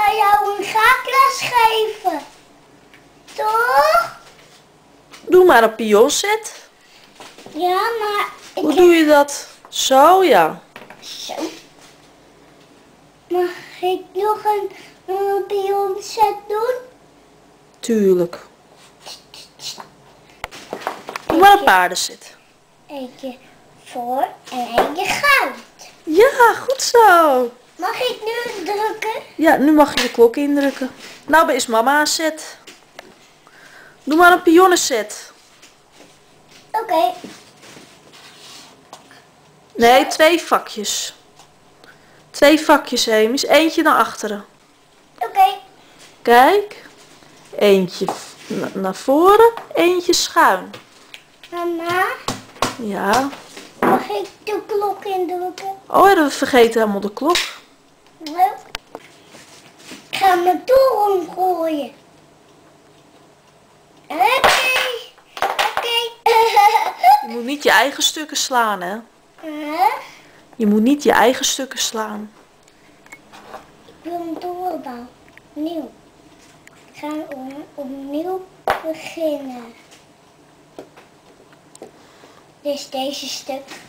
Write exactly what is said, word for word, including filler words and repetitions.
ga jou een gaakles geven. Toch? Doe maar een pionzet. Ja, maar... Ik Hoe doe je dat? Zo, ja. Zo. Mag ik nog een, een pionzet doen? Tuurlijk. Doe maar een paardenzet. Eentje voor en eentje goud. Ja, goed zo. Mag ik nu drukken? Ja, nu mag je de klok indrukken. Nou is mama aan zet. Doe maar een pionnenzet. Oké. Okay. Nee, twee vakjes. Twee vakjes, Hemis. Eentje naar achteren. Oké. Okay. Kijk. Eentje na naar voren, eentje schuin. Mama? Ja? Mag ik de klok indrukken? Oh, hebben we vergeten helemaal de klok. Leuk. Ik ga mijn toren omgooien. Oké. Okay. Oké. Okay. Je moet niet je eigen stukken slaan, hè? Huh? Je moet niet je eigen stukken slaan. Ik wil een doorbouw. Nieuw. We gaan om, opnieuw beginnen. Dus deze stuk.